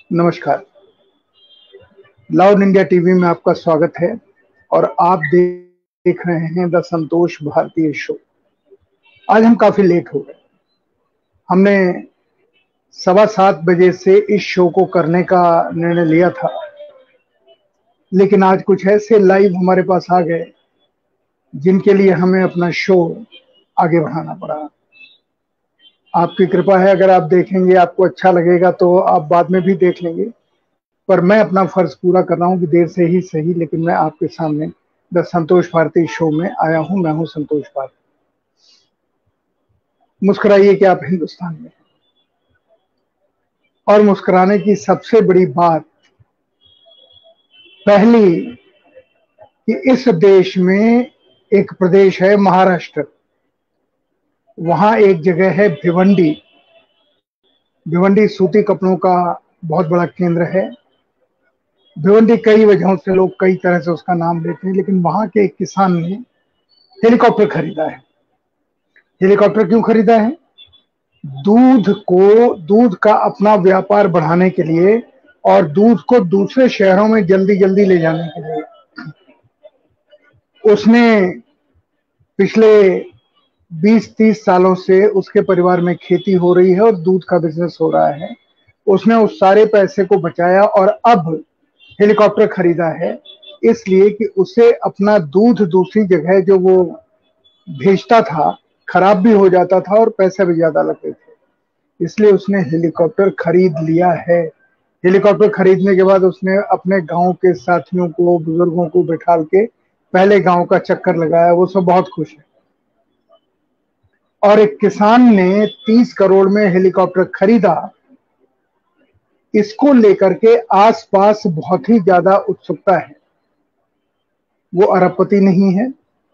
नमस्कार। Loud India TV में आपका स्वागत है और आप देख रहे हैं द संतोष भारतीय शो। आज हम काफी लेट हो गए। हमने 7:15 बजे से इस शो को करने का निर्णय लिया था, लेकिन आज कुछ ऐसे लाइव हमारे पास आ गए जिनके लिए हमें अपना शो आगे बढ़ाना पड़ा। आपकी कृपा है, अगर आप देखेंगे आपको अच्छा लगेगा तो आप बाद में भी देख लेंगे, पर मैं अपना फर्ज पूरा कर रहा हूं कि देर से ही सही, लेकिन मैं आपके सामने द संतोष भारती शो में आया हूं। मैं हूं संतोष भारती। मुस्कुराइए कि आप हिंदुस्तान में हैं। और मुस्कुराने की सबसे बड़ी बात पहली कि इस देश में एक प्रदेश है महाराष्ट्र, वहां एक जगह है भिवंडी। भिवंडी सूती कपड़ों का बहुत बड़ा केंद्र है। भिवंडी कई वजहों से लोग कई तरह से उसका नाम लेते हैं, लेकिन वहां के एक किसान ने हेलीकॉप्टर खरीदा है। हेलीकॉप्टर क्यों खरीदा है? दूध का अपना व्यापार बढ़ाने के लिए और दूध को दूसरे शहरों में जल्दी जल्दी ले जाने के लिए। उसने पिछले 20-30 सालों से उसके परिवार में खेती हो रही है और दूध का बिजनेस हो रहा है। उसने उस सारे पैसे को बचाया और अब हेलीकॉप्टर खरीदा है, इसलिए कि उसे अपना दूध दूसरी जगह जो वो भेजता था खराब भी हो जाता था और पैसे भी ज्यादा लगते थे, इसलिए उसने हेलीकॉप्टर खरीद लिया है। हेलीकॉप्टर खरीदने के बाद उसने अपने गांव के साथियों को, बुजुर्गों को बिठाल के पहले गांव का चक्कर लगाया। वो सब बहुत खुश है। और एक किसान ने 30 करोड़ में हेलीकॉप्टर खरीदा, इसको लेकर के आसपास बहुत ही ज्यादा उत्सुकता है। वो अरबपति नहीं है,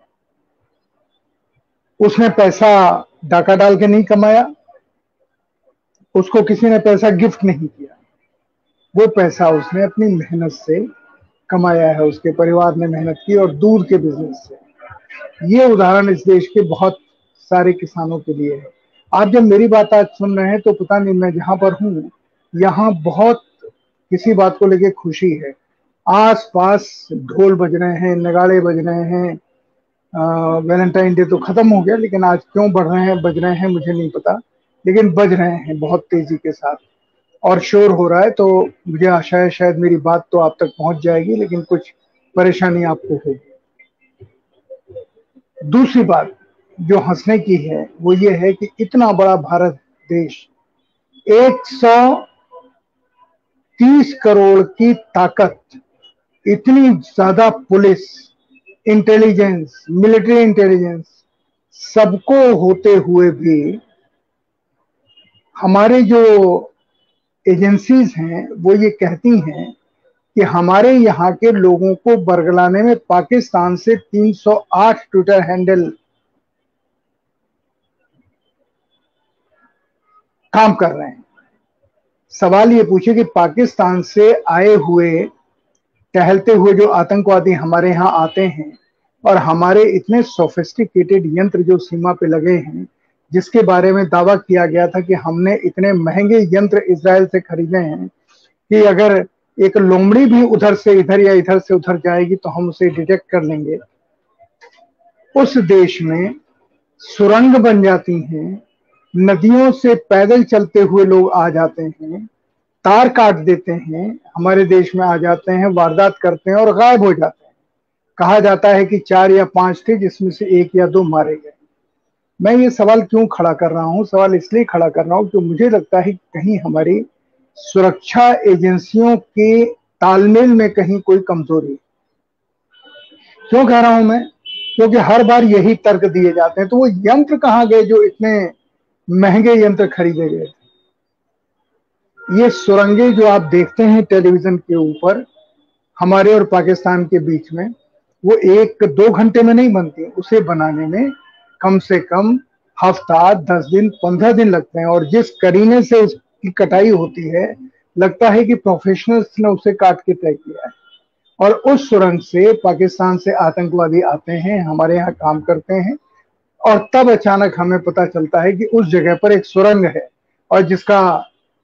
उसने पैसा डाका डाल के नहीं कमाया, उसको किसी ने पैसा गिफ्ट नहीं किया। वो पैसा उसने अपनी मेहनत से कमाया है, उसके परिवार ने मेहनत की और दूध के बिजनेस से। ये उदाहरण इस देश के बहुत सारे किसानों के लिए है। आप जब मेरी बात आज सुन रहे हैं तो पता नहीं, मैं जहां पर हूं यहाँ बहुत किसी बात को लेके खुशी है। आस पास ढोल बज रहे हैं, नगाड़े बज रहे हैं। वैलेंटाइन डे तो खत्म हो गया, लेकिन आज क्यों बढ़ रहे हैं, बज रहे हैं, मुझे नहीं पता, लेकिन बज रहे हैं बहुत तेजी के साथ और शोर हो रहा है। तो मुझे आशा है शायद मेरी बात तो आप तक पहुंच जाएगी, लेकिन कुछ परेशानी आपको होगी। दूसरी बात जो हंसने की है वो ये है कि इतना बड़ा भारत देश, 130 करोड़ की ताकत, इतनी ज्यादा पुलिस इंटेलिजेंस, मिलिट्री इंटेलिजेंस सबको होते हुए भी हमारे जो एजेंसीज हैं वो ये कहती हैं कि हमारे यहाँ के लोगों को बरगलाने में पाकिस्तान से 308 ट्विटर हैंडल काम कर रहे हैं। सवाल ये पूछे कि पाकिस्तान से आए हुए, टहलते हुए जो आतंकवादी हमारे यहाँ आते हैं और हमारे इतने सोफिस्टिकेटेड यंत्र जो सीमा पे लगे हैं, जिसके बारे में दावा किया गया था कि हमने इतने महंगे यंत्र इजराइल से खरीदे हैं कि अगर एक लोमड़ी भी उधर से इधर या इधर से उधर जाएगी तो हम उसे डिटेक्ट कर लेंगे। उस देश में सुरंग बन जाती हैं, नदियों से पैदल चलते हुए लोग आ जाते हैं, तार काट देते हैं, हमारे देश में आ जाते हैं, वारदात करते हैं और गायब हो जाते हैं। कहा जाता है कि 4 या 5 थे, जिसमें से 1 या 2 मारे गए। मैं ये सवाल क्यों खड़ा कर रहा हूं? सवाल इसलिए खड़ा कर रहा हूं कि मुझे लगता है कि कहीं हमारी सुरक्षा एजेंसियों के तालमेल में कहीं कोई कमजोरी। क्यों कह रहा हूं मैं? क्योंकि हर बार यही तर्क दिए जाते हैं, तो वो यंत्र कहां गए जो इतने महंगे यंत्र खरीदे गए थे? ये सुरंगें जो आप देखते हैं टेलीविजन के ऊपर हमारे और पाकिस्तान के बीच में, वो 1-2 घंटे में नहीं बनती। उसे बनाने में कम से कम हफ्ता, 10 दिन, 15 दिन लगते हैं और जिस करीने से उसकी कटाई होती है, लगता है कि प्रोफेशनल्स ने उसे काट के तय किया है। और उस सुरंग से पाकिस्तान से आतंकवादी आते हैं, हमारे यहाँ काम करते हैं और तब अचानक हमें पता चलता है कि उस जगह पर एक सुरंग है और जिसका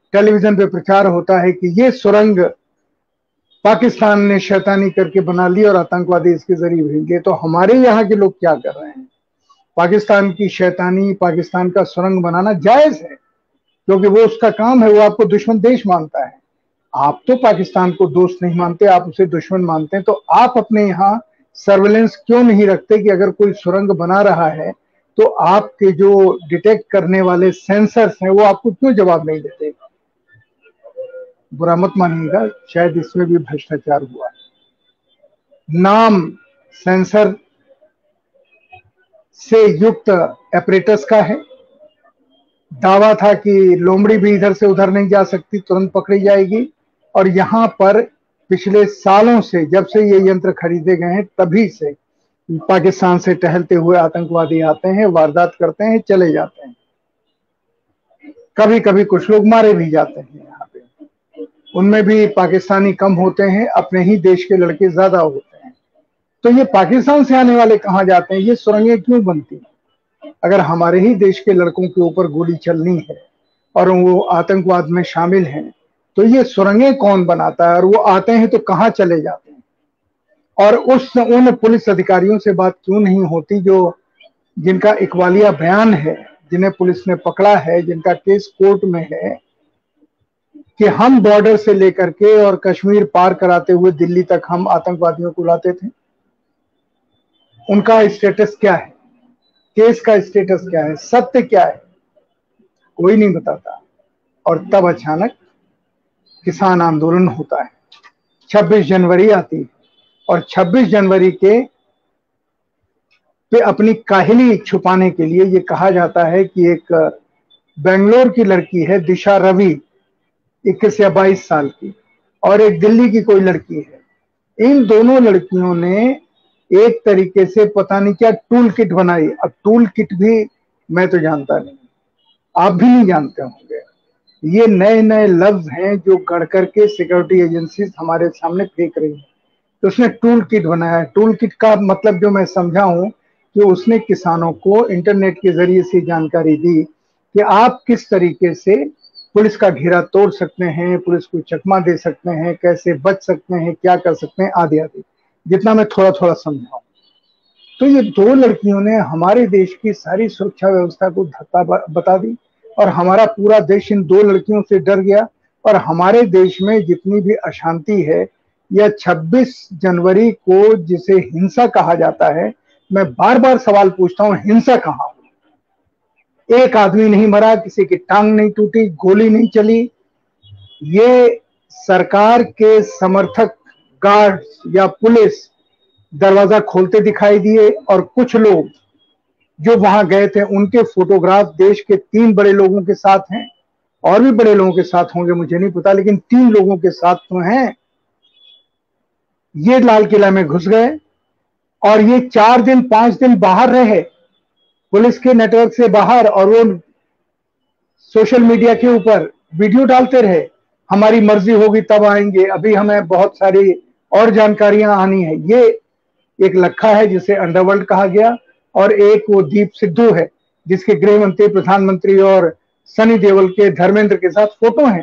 टेलीविजन पे प्रचार होता है कि ये सुरंग पाकिस्तान ने शैतानी करके बना ली और आतंकवादी इसके जरिए भेजे। तो हमारे यहाँ के लोग क्या कर रहे हैं? पाकिस्तान की शैतानी, पाकिस्तान का सुरंग बनाना जायज है क्योंकि वो उसका काम है, वो आपको दुश्मन देश मानता है। आप तो पाकिस्तान को दोस्त नहीं मानते, आप उसे दुश्मन मानते हैं। तो आप अपने यहाँ सर्वेलेंस क्यों नहीं रखते कि अगर कोई सुरंग बना रहा है तो आपके जो डिटेक्ट करने वाले सेंसर्स हैं वो आपको क्यों जवाब नहीं देते? बुरा मत मानिएगा, शायद इसमें भी भ्रष्टाचार हुआ है। नाम सेंसर से युक्त एपरेटस का है, दावा था कि लोमड़ी भी इधर से उधर नहीं जा सकती, तुरंत पकड़ी जाएगी। और यहां पर पिछले सालों से, जब से ये यंत्र खरीदे गए हैं तभी से पाकिस्तान से टहलते हुए आतंकवादी आते हैं, वारदात करते हैं, चले जाते हैं। कभी कभी कुछ लोग मारे भी जाते हैं यहाँ पे, उनमें भी पाकिस्तानी कम होते हैं, अपने ही देश के लड़के ज्यादा होते हैं। तो ये पाकिस्तान से आने वाले कहाँ जाते हैं? ये सुरंगें क्यों बनती हैं? अगर हमारे ही देश के लड़कों के ऊपर गोली चलनी है और वो आतंकवाद में शामिल हैं, तो ये सुरंगें कौन बनाता है? और वो आते हैं तो कहाँ चले जाते हैं? और उन पुलिस अधिकारियों से बात क्यों नहीं होती जो जिनका इकबालिया बयान है, जिन्हें पुलिस ने पकड़ा है, जिनका केस कोर्ट में है कि हम बॉर्डर से लेकर के और कश्मीर पार कराते हुए दिल्ली तक हम आतंकवादियों को लाते थे? उनका स्टेटस क्या है? केस का स्टेटस क्या है? सत्य क्या है? कोई नहीं बताता। और तब अचानक किसान आंदोलन होता है, 26 जनवरी आती है और 26 जनवरी के पे अपनी काहिली छुपाने के लिए ये कहा जाता है कि एक बेंगलोर की लड़की है दिशा रवि, 21 या 22 साल की, और एक दिल्ली की कोई लड़की है। इन दोनों लड़कियों ने एक तरीके से पता नहीं क्या टूल किट बनाई। अब टूल किट भी मैं तो जानता नहीं, आप भी नहीं जानते होंगे। ये नए नए लफ्ज हैं जो गढ़ करके सिक्योरिटी एजेंसीज हमारे सामने फेंक रही है। तो उसने टूल किट बनाया। टूल किट का मतलब जो मैं समझा हूं कि उसने किसानों को इंटरनेट के जरिए से जानकारी दी कि आप किस तरीके से पुलिस का घेरा तोड़ सकते हैं, पुलिस को चकमा दे सकते हैं, कैसे बच सकते हैं, क्या कर सकते हैं, आदि आदि, जितना मैं थोड़ा थोड़ा समझाऊं। तो ये दो लड़कियों ने हमारे देश की सारी सुरक्षा व्यवस्था को धक्का बता दी और हमारा पूरा देश इन दो लड़कियों से डर गया। और हमारे देश में जितनी भी अशांति है, यह 26 जनवरी को जिसे हिंसा कहा जाता है, मैं बार बार सवाल पूछता हूं, हिंसा कहां हुई? एक आदमी नहीं मरा, किसी की टांग नहीं टूटी, गोली नहीं चली। ये सरकार के समर्थक गार्ड्स या पुलिस दरवाजा खोलते दिखाई दिए और कुछ लोग जो वहां गए थे उनके फोटोग्राफ देश के 3 बड़े लोगों के साथ हैं, और भी बड़े लोगों के साथ होंगे मुझे नहीं पता, लेकिन 3 लोगों के साथ तो हैं। ये लाल किला में घुस गए और ये 4 दिन 5 दिन बाहर रहे, पुलिस के नेटवर्क से बाहर, और वो सोशल मीडिया के ऊपर वीडियो डालते रहे, हमारी मर्जी होगी तब आएंगे, अभी हमें बहुत सारी और जानकारियां आनी है। ये एक लखा है जिसे अंडरवर्ल्ड कहा गया, और एक वो दीप सिद्धू है जिसके गृह मंत्री, प्रधानमंत्री और सनी देओल के धर्मेंद्र के साथ फोटो हैं।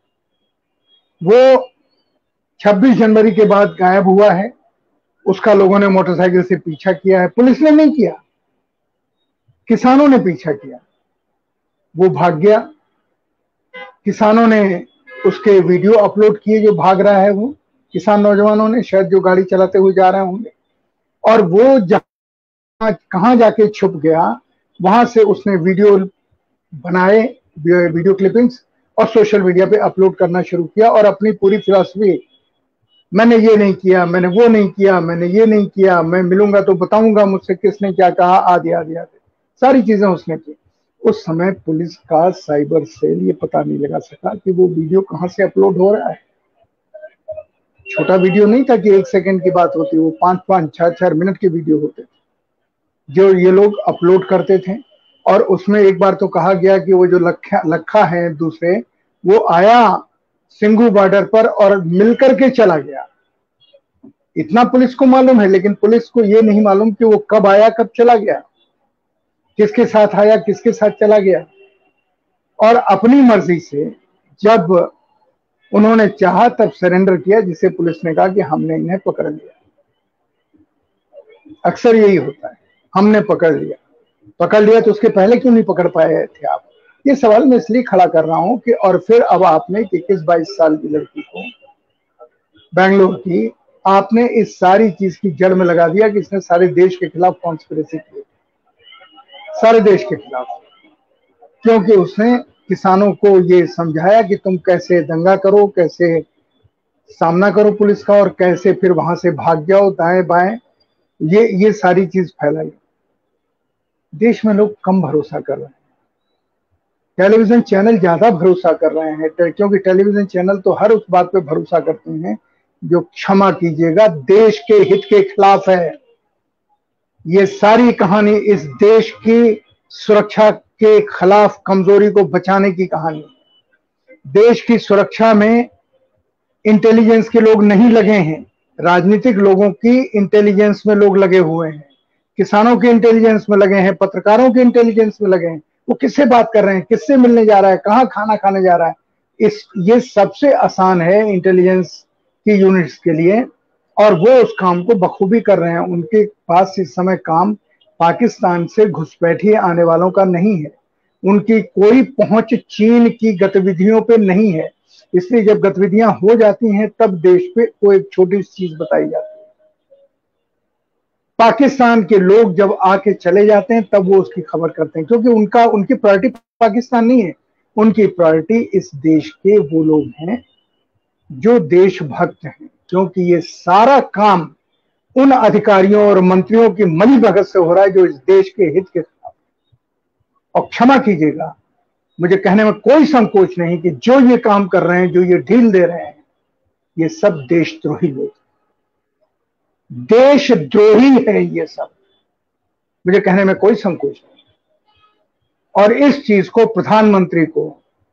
वो 26 जनवरी के बाद गायब हुआ है। उसका लोगों ने मोटरसाइकिल से पीछा किया है, पुलिस ने नहीं किया, किसानों ने पीछा किया। वो भाग गया, किसानों ने उसके वीडियो अपलोड किए जो भाग रहा है, वो किसान नौजवानों ने, शायद जो गाड़ी चलाते हुए जा रहे होंगे। और वो जहां कहां जाके छुप गया, वहां से उसने वीडियो बनाए, वीडियो क्लिपिंग्स, और सोशल मीडिया पे अपलोड करना शुरू किया और अपनी पूरी फिलॉसफी, मैंने ये नहीं किया, मैंने वो नहीं किया, मैंने ये नहीं किया, मैं मिलूंगा तो बताऊंगा मुझसे किसने क्या कहा, आदि आदि आदि सारी चीजें उसने की। उस समय पुलिस का साइबर सेल ये पता नहीं लगा सका कि वो वीडियो कहां से अपलोड हो रहा है। छोटा वीडियो नहीं था कि 1 सेकंड की बात होती, वो 5-5, 6-6 मिनट के वीडियो होते थे जो ये लोग अपलोड करते थे। और उसमें एक बार तो कहा गया कि वो जो लखा है दूसरे, वो आया सिंघू बॉर्डर पर और मिलकर के चला गया। इतना पुलिस को मालूम है, लेकिन पुलिस को ये नहीं मालूम कि वो कब आया, कब चला गया, किसके साथ आया, किसके साथ चला गया। और अपनी मर्जी से जब उन्होंने चाहा तब सरेंडर किया, जिसे पुलिस ने कहा कि हमने इन्हें पकड़ लिया। अक्सर यही होता है, हमने पकड़ लिया तो उसके पहले क्यों नहीं पकड़ पाए थे आप? ये सवाल मैं इसलिए खड़ा कर रहा हूं कि और फिर अब आपने 21-22 साल की लड़की को, बेंगलोर की, आपने इस सारी चीज की जड़ में लगा दिया कि इसने सारे देश के खिलाफ कॉन्स्पिरेसी की, सारे देश के खिलाफ, क्योंकि उसने किसानों को ये समझाया कि तुम कैसे दंगा करो, कैसे सामना करो पुलिस का, और कैसे फिर वहां से भाग जाओ दाएं बाएं, ये सारी चीज फैलाई। देश में लोग कम भरोसा कर रहे हैं, टेलीविजन चैनल ज्यादा भरोसा कर रहे हैं, क्योंकि टेलीविजन चैनल तो हर उस बात पे भरोसा करते हैं जो, क्षमा कीजिएगा, देश के हित के खिलाफ है। ये सारी कहानी इस देश की सुरक्षा के खिलाफ कमजोरी को बचाने की कहानी। देश की सुरक्षा में इंटेलिजेंस के लोग नहीं लगे हैं, राजनीतिक लोगों की इंटेलिजेंस में लोग लगे हुए हैं, किसानों के इंटेलिजेंस में लगे हैं, पत्रकारों के इंटेलिजेंस में लगे हैं। वो किससे बात कर रहे हैं, किससे मिलने जा रहा है, कहाँ खाना खाने जा रहा है, ये सबसे आसान है इंटेलिजेंस की यूनिट्स के लिए, और वो उस काम को बखूबी कर रहे हैं। उनके पास इस समय काम पाकिस्तान से घुसपैठिए आने वालों का नहीं है, उनकी कोई पहुंच चीन की गतिविधियों पे नहीं है। इसलिए जब गतिविधियां हो जाती हैं तब देश पे कोई एक छोटी सी चीज बताई जाती है। पाकिस्तान के लोग जब आके चले जाते हैं तब वो उसकी खबर करते हैं, क्योंकि उनकी प्रायोरिटी पाकिस्तान नहीं है, उनकी प्रायोरिटी इस देश के वो लोग हैं जो देशभक्त हैं। क्योंकि ये सारा काम उन अधिकारियों और मंत्रियों की मनी भगत से हो रहा है जो इस देश के हित के खिलाफ। और क्षमा कीजिएगा, मुझे कहने में कोई संकोच नहीं कि जो ये काम कर रहे हैं, जो ये ढील दे रहे हैं, ये सब देशद्रोही लोग, देशद्रोही है ये सब, मुझे कहने में कोई संकोच नहीं। और इस चीज को प्रधानमंत्री को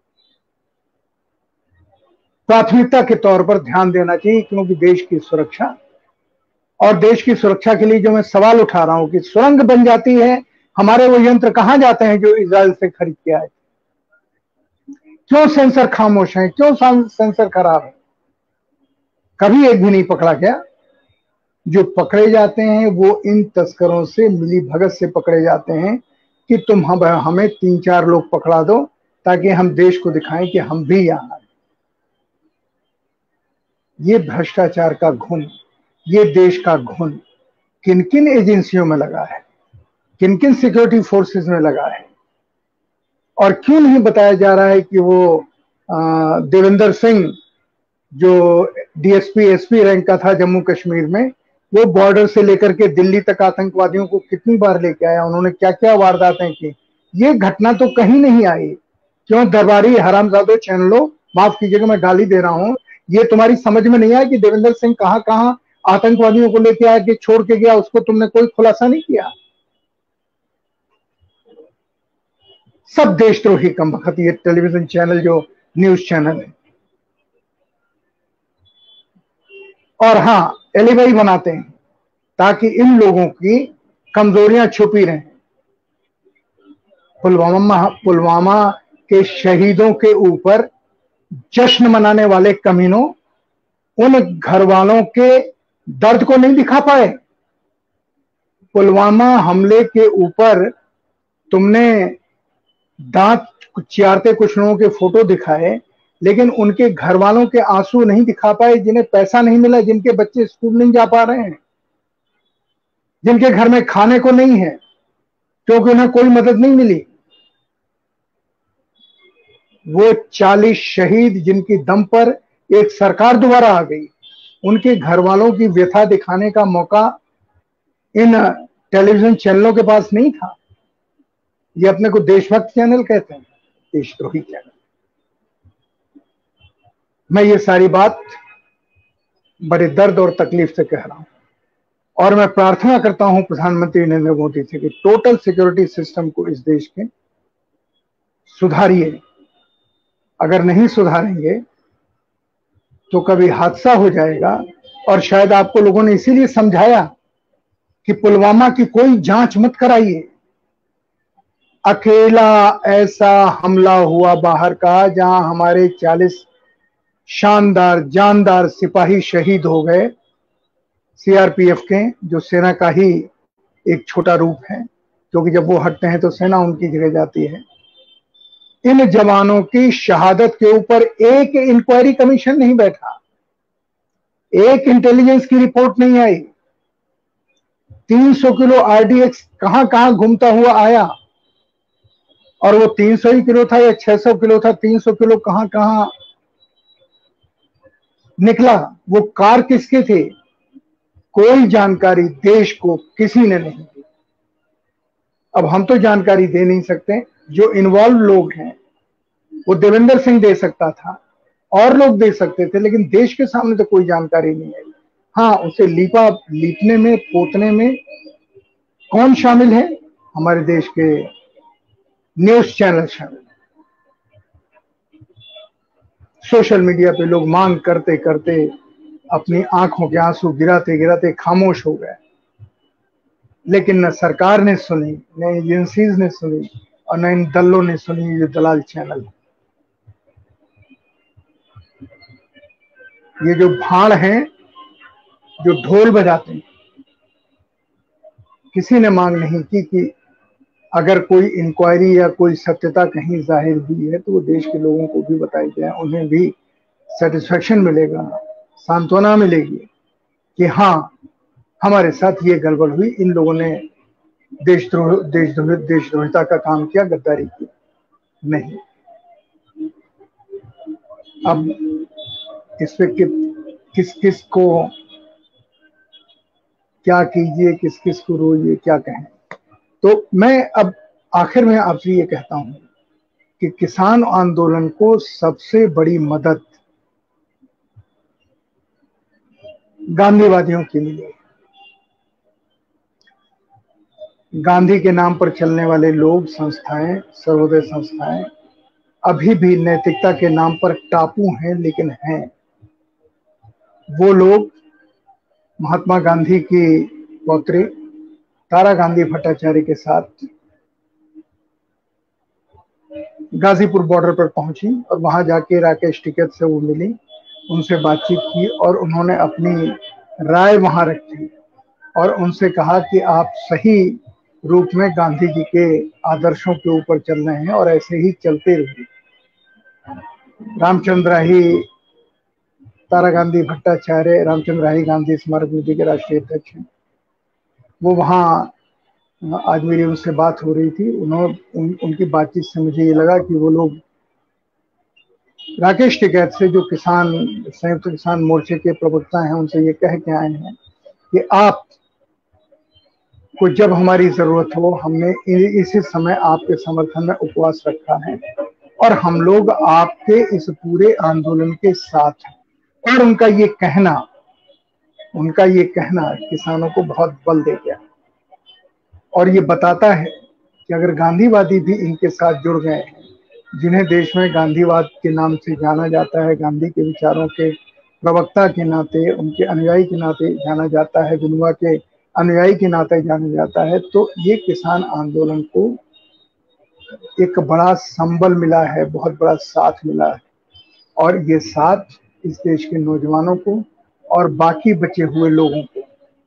प्राथमिकता के तौर पर ध्यान देना चाहिए, क्योंकि देश की सुरक्षा, और देश की सुरक्षा के लिए जो मैं सवाल उठा रहा हूं कि सुरंग बन जाती है, हमारे वो यंत्र कहां जाते हैं जो इजराइल से खरीद के आए? क्यों सेंसर खामोश है, क्यों सेंसर खराब है? कभी एक भी नहीं पकड़ा गया। जो पकड़े जाते हैं वो इन तस्करों से मिली भगत से पकड़े जाते हैं कि तुम हमें 3-4 लोग पकड़ा दो ताकि हम देश को दिखाएं कि हम भी यहां। ये भ्रष्टाचार का घुन, ये देश का घुन किन किन एजेंसियों में लगा है, किन किन सिक्योरिटी फोर्सेस में लगा है, और क्यों नहीं बताया जा रहा है कि वो देवेंद्र सिंह जो डीएसपी एसपी रैंक का था जम्मू कश्मीर में, वो बॉर्डर से लेकर के दिल्ली तक आतंकवादियों को कितनी बार लेके आया, उन्होंने क्या क्या वारदातें की, ये घटना तो कहीं नहीं आई। क्यों दरबारी हरामजादों चैनलों, माफ कीजिएगा मैं गाली दे रहा हूं, ये तुम्हारी समझ में नहीं आया कि देवेंद्र सिंह कहां कहां आतंकवादियों को लेके आया कि छोड़ के गया, उसको तुमने कोई खुलासा नहीं किया? सब देशद्रोही कम वक्त ये टेलीविजन चैनल जो न्यूज चैनल है। और हाँ, एलिबाई बनाते हैं ताकि इन लोगों की कमजोरियां छुपी रहें। पुलवामा के शहीदों के ऊपर जश्न मनाने वाले कमीनों उन घर वालों के दर्द को नहीं दिखा पाए। पुलवामा हमले के ऊपर तुमने दांत चियारते कुछ लोगों के फोटो दिखाए, लेकिन उनके घर वालों के आंसू नहीं दिखा पाए, जिन्हें पैसा नहीं मिला, जिनके बच्चे स्कूल नहीं जा पा रहे हैं, जिनके घर में खाने को नहीं है क्योंकि उन्हें कोई मदद नहीं मिली। वो 40 शहीद जिनकी दम पर एक सरकार दोबारा आ गई, उनके घर वालों की व्यथा दिखाने का मौका इन टेलीविजन चैनलों के पास नहीं था। ये अपने को देशभक्त चैनल कहते हैं, देशद्रोही चैनल। मैं ये सारी बात बड़े दर्द और तकलीफ से कह रहा हूं, और मैं प्रार्थना करता हूं प्रधानमंत्री नरेंद्र मोदी से कि टोटल सिक्योरिटी सिस्टम को इस देश के सुधारिए। अगर नहीं सुधारेंगे तो कभी हादसा हो जाएगा। और शायद आपको लोगों ने इसीलिए समझाया कि पुलवामा की कोई जांच मत कराइए, अकेला ऐसा हमला हुआ बाहर का जहां हमारे 40 शानदार जानदार सिपाही शहीद हो गए, सीआरपीएफ के, जो सेना का ही एक छोटा रूप है, क्योंकि जब वो हटते हैं तो सेना उनकी जगह जाती है। इन जवानों की शहादत के ऊपर एक इंक्वायरी कमीशन नहीं बैठा, एक इंटेलिजेंस की रिपोर्ट नहीं आई। 300 किलो आरडीएक्स कहां कहां घूमता हुआ आया, और वो 300 ही किलो था या 600 किलो था, 300 किलो कहां कहां निकला, वो कार किसके थे, कोई जानकारी देश को किसी ने नहीं दी। अब हम तो जानकारी दे नहीं सकते, जो इन्वॉल्व लोग हैं वो देवेंद्र सिंह दे सकता था, और लोग दे सकते थे, लेकिन देश के सामने तो कोई जानकारी नहीं आई। हाँ, उसे लीपने में, पोतने में कौन शामिल है? हमारे देश के न्यूज चैनल शामिल, सोशल मीडिया पे लोग मांग करते करते अपनी आंखों के आंसू गिराते गिराते खामोश हो गए। लेकिन न सरकार ने सुनी, न एजेंसीज ने सुनी, और न इन दलों ने सुनी, ये दलाल चैनल। ये जो भाड़ हैं, जो ढोल बजाते हैं, किसी ने मांग नहीं की कि अगर कोई इंक्वायरी या कोई सत्यता कहीं जाहिर हुई है तो वो देश के लोगों को भी बताई जाए, उन्हें भी सेटिस्फेक्शन मिलेगा, सांत्वना मिलेगी कि हाँ, हमारे साथ ये गड़बड़ हुई, इन लोगों ने देशद्रोहिता का काम किया, गद्दारी की। नहीं। अब इस पे किस किस को क्या कीजिए, किस किस को रोइए, क्या कहें। तो मैं अब आखिर में आपसे ये कहता हूं कि किसान आंदोलन को सबसे बड़ी मदद गांधीवादियों की मिली। गांधी के नाम पर चलने वाले लोग, संस्थाएं, सर्वोदय संस्थाएं अभी भी नैतिकता के नाम पर टापू हैं, लेकिन हैं। वो लोग महात्मा गांधी की पौत्री तारा गांधी भट्टाचार्य के साथ गाजीपुर बॉर्डर पर पहुंची और वहां जाके राकेश टिकैत से वो मिली, उनसे बातचीत की और उन्होंने अपनी राय वहां रखी और उनसे कहा कि आप सही रूप में गांधी जी के आदर्शों के ऊपर चल रहे हैं और ऐसे ही चलते रहिए। रामचंद्र राही तारा गांधी भट्टाचार्य रामचंद्र राही गांधी स्मारक निधि के राष्ट्रीय अध्यक्ष हैं। वो वहाँ, आज मेरी उनसे बात हो रही थी, उनकी बातचीत से मुझे ये लगा कि वो लोग राकेश टिकैत से, जो संयुक्त किसान मोर्चे के प्रवक्ता हैं, उनसे ये कह के आए हैं कि आप को जब हमारी जरूरत हो, हमने इसी समय आपके समर्थन में उपवास रखा है और हम लोग आपके इस पूरे आंदोलन के साथ हैं। और उनका ये कहना किसानों को बहुत बल दे गया और ये बताता है कि अगर गांधीवादी भी इनके साथ जुड़ गए हैं, जिन्हें देश में गांधीवाद के नाम से जाना जाता है, गांधी के विचारों के प्रवक्ता के नाते, उनके अनुयायी के नाते जाना जाता है, विनोबा के अनुयायी के नाते जाना जाता है, तो ये किसान आंदोलन को एक बड़ा संबल मिला है, बहुत बड़ा साथ मिला है। और ये साथ इस देश के नौजवानों को और बाकी बचे हुए लोगों को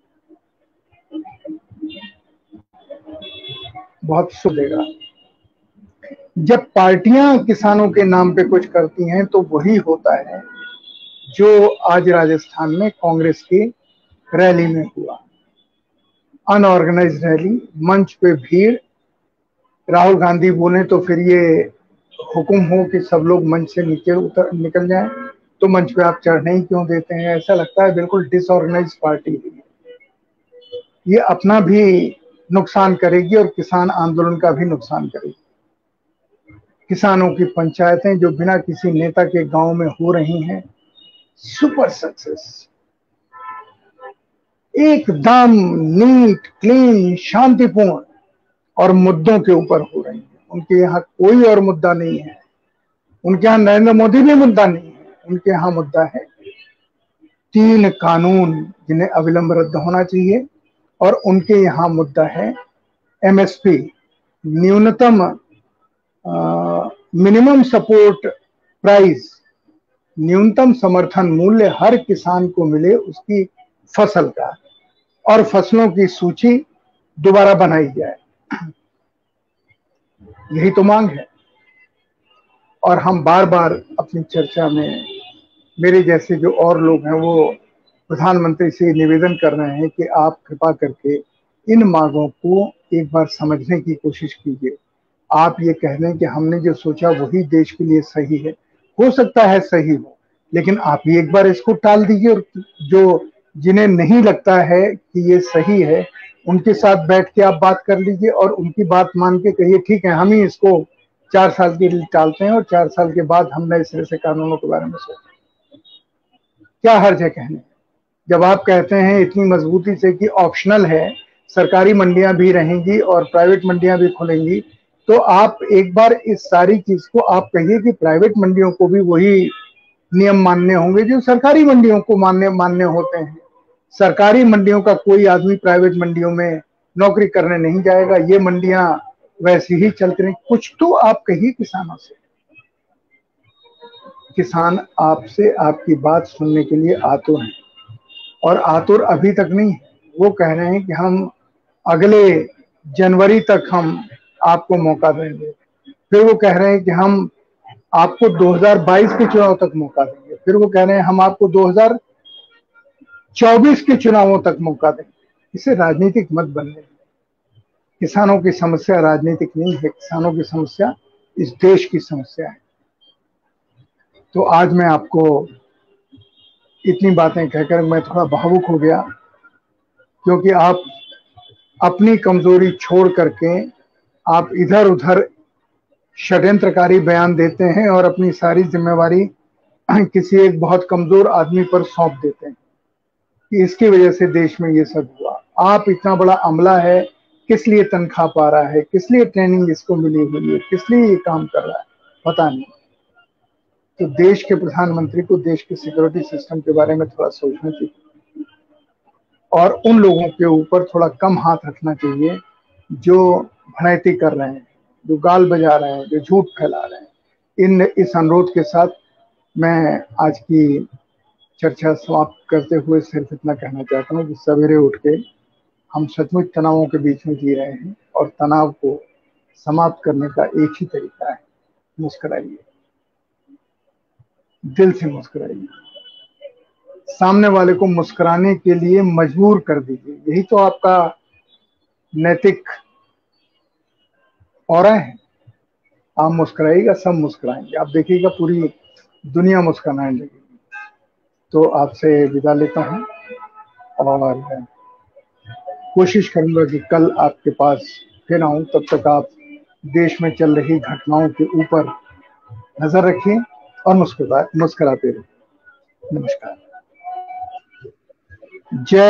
बहुत सुख देगा। जब पार्टियां किसानों के नाम पे कुछ करती हैं तो वही होता है जो आज राजस्थान में कांग्रेस की रैली में हुआ। अनऑर्गेनाइज्ड रैली, मंच पे भीड़, राहुल गांधी बोले तो फिर ये हुक्म हो कि सब लोग मंच से नीचे निकल जाएं, तो मंच पे आप चढ़ने ही क्यों देते हैं? ऐसा लगता है बिल्कुल डिसऑर्गेनाइज्ड पार्टी है। ये अपना भी नुकसान करेगी और किसान आंदोलन का भी नुकसान करेगी। किसानों की पंचायतें जो बिना किसी नेता के गांव में हो रही हैं, सुपर सक्सेस, एकदम नीट, क्लीन, शांतिपूर्ण और मुद्दों के ऊपर हो रही है। उनके यहाँ कोई और मुद्दा नहीं है, उनके यहाँ नरेंद्र मोदी भी मुद्दा नहीं है, उनके यहाँ मुद्दा है 3 कानून जिन्हें अविलंब रद्द होना चाहिए, और उनके यहाँ मुद्दा है एमएसपी न्यूनतम मिनिमम सपोर्ट प्राइस, न्यूनतम समर्थन मूल्य हर किसान को मिले उसकी फसल का, और फसलों की सूची दोबारा बनाई जाए। यही तो मांग है। और हम बार बार अपनी चर्चा में, मेरे जैसे जो और लोग हैं वो प्रधानमंत्री से निवेदन कर रहे हैं कि आप कृपा करके इन मांगों को एक बार समझने की कोशिश कीजिए। आप ये कह रहे हैं कि हमने जो सोचा वही देश के लिए सही है, हो सकता है सही हो, लेकिन आप ही एक बार इसको टाल दीजिए, और जो जिन्हें नहीं लगता है कि ये सही है उनके साथ बैठ के आप बात कर लीजिए और उनकी बात मान के कहिए ठीक है हम ही इसको 4 साल के लिए टालते हैं और 4 साल के बाद हम नए सिरे से कानूनों के बारे में सोचें। क्या हर्ज है कहने? जब आप कहते हैं इतनी मजबूती से कि ऑप्शनल है, सरकारी मंडियां भी रहेंगी और प्राइवेट मंडियां भी खुलेंगी, तो आप एक बार इस सारी चीज को आप कहिए कि प्राइवेट मंडियों को भी वही नियम मानने होंगे जो सरकारी मंडियों को मानने होते हैं। सरकारी मंडियों का कोई आदमी प्राइवेट मंडियों में नौकरी करने नहीं जाएगा, ये मंडियां वैसे ही चलती रही। कुछ तो आप कहिए किसानों से। किसान आपसे आपकी बात सुनने के लिए आतुर हैं, और आतुर अभी तक नहीं है। वो कह रहे हैं कि हम अगले जनवरी तक हम आपको मौका देंगे, फिर वो कह रहे हैं कि हम आपको 2022 के चुनाव तक मौका देंगे, फिर वो कह रहे हैं हम आपको 2024 के चुनावों तक मौका देंगे। इसे राजनीतिक मत बनने। किसानों की समस्या राजनीतिक नहीं है, किसानों की समस्या इस देश की समस्या है। तो आज मैं आपको इतनी बातें कहकर मैं थोड़ा भावुक हो गया, क्योंकि आप अपनी कमजोरी छोड़ करके आप इधर उधर षड्यंत्रकारी बयान देते हैं और अपनी सारी जिम्मेवारी किसी एक बहुत कमजोर आदमी पर सौंप देते हैं कि इसकी वजह से देश में ये सब हुआ। आप इतना बड़ा अमला है, किस लिए तनख्वाह पा रहा है, किस लिए ट्रेनिंग इसको मिली हुई है, किस लिए ये काम कर रहा है, पता नहीं। तो देश के प्रधानमंत्री को देश के सिक्योरिटी सिस्टम के बारे में थोड़ा सोचना चाहिए और उन लोगों के ऊपर थोड़ा कम हाथ रखना चाहिए जो भनैती कर रहे हैं, जो गाल बजा रहे हैं, जो झूठ फैला रहे हैं। इस अनुरोध के साथ मैं आज की चर्चा समाप्त करते हुए सिर्फ इतना कहना चाहता हूँ कि सवेरे उठ के हम सचमुच तनावों के बीच में जी रहे हैं, और तनाव को समाप्त करने का एक ही तरीका है, मुस्कुराइए, दिल से मुस्कुराइए, सामने वाले को मुस्कुराने के लिए मजबूर कर दीजिए। यही तो आपका नैतिक ऑरा है। आप मुस्कुराइएगा, सब मुस्कुराएंगे, आप देखिएगा पूरी दुनिया मुस्कुराने लगेगी। तो आपसे विदा लेता हूँ और कोशिश करूंगा कि कल आपके पास फिर आऊं। तब तक आप देश में चल रही घटनाओं के ऊपर नजर रखिए और मुस्कुराते रहिए। नमस्कार। जय